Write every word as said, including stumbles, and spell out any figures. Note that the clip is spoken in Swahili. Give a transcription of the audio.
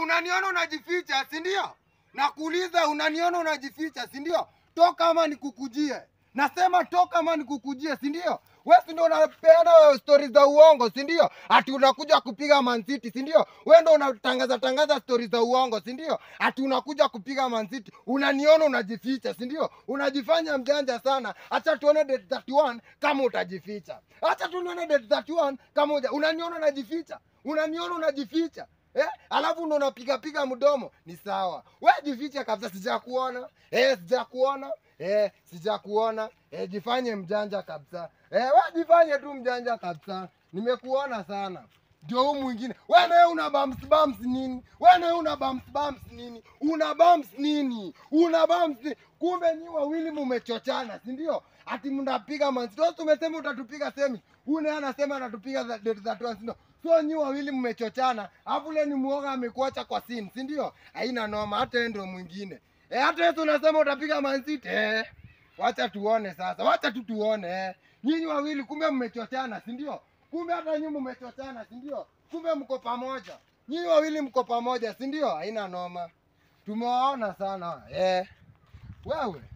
unaniona unajificha, si ndio? Nakuuliza unaniona unajificha, si ndio? Toka ama nikukujie. Nasema toka ama nikukujie, si ndio? Wewe si ndio unapeana stories za uongo, si ndio? Ati unakuja kupiga Man City, si ndio? Wewe ndio unatangaza tangaza stories za uongo, si ndio? Ati unakuja kupiga Man City. Unaniona unajificha, si ndio? Unajifanya mjanja sana. Acha tuone date thirty one kama utajificha. Acha tuone date thirty one kama uja. Unaniona unajificha. Unaniona unajificha. Eh? Alafu ndo unapiga piga mdomo. Ni sawa. Wewe jifiche kabisa, sijakuona. Eh, sijakuona. Eh, sijakuona. Eh, jifanye mjanja kabisa. Eh, wewe jifanye tu mjanja kabisa. Nimekuona sana. Ndio huyu mwingine. Wewe nawe una bumps bumps nini? Wewe nawe una bumps bumps nini? Una bumps nini? Una bumps nini? Kumbe ni wawili mumechochana, si ndio? Ati mnapiga Man City. Sasa umesema utatupiga semi. Huyu naye anasema anatupiga date thirty one, si ndio? So nyi wawili mmechochana. Alafu ile ni muoga amekuacha kwa scene, si ndio? Haina noma, hata yeye ndio mwingine. Eh, hata wewe unasema utapiga Man City. Eh. Wacha tuone sasa. Wacha tu tuone eh. Nyinyi wawili kumbe mmechochana, si ndio? Kumbe hata nyinyi mmechochana, si ndio? Kumbe mko pamoja. Nyinyi wawili mko pamoja, si ndio? Haina noma. Tumewaona sana. Eh. Wewe